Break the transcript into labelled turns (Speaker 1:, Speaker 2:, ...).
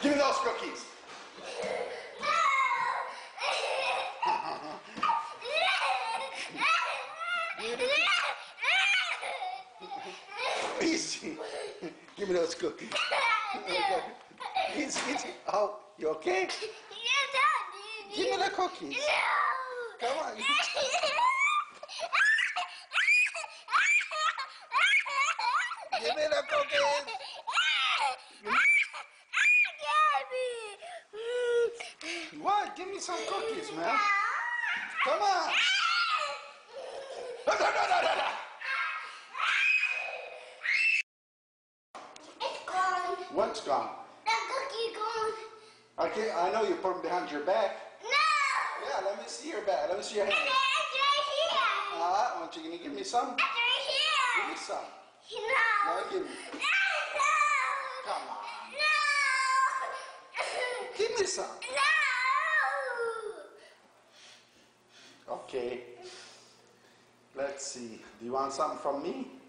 Speaker 1: Give me those cookies. Easy. Give me those cookies. Okay. Easy. Oh, you okay? Give me the cookies.
Speaker 2: No.
Speaker 1: Come on. Give me the cookies. What? Give me some cookies, man. Come on.
Speaker 2: It's gone.
Speaker 1: What's gone?
Speaker 2: The cookie gone.
Speaker 1: Okay, I know you put them behind your back.
Speaker 2: No.
Speaker 1: Yeah, let me see your back. Let me see your hand.
Speaker 2: It's right here.
Speaker 1: Aren't you gonna give me some?
Speaker 2: It's right here.
Speaker 1: Give me some.
Speaker 2: No.
Speaker 1: No, give me.
Speaker 2: No.
Speaker 1: Come on.
Speaker 2: No.
Speaker 1: Give me some.
Speaker 2: No.
Speaker 1: Okay. Let's see. Do you want something from me?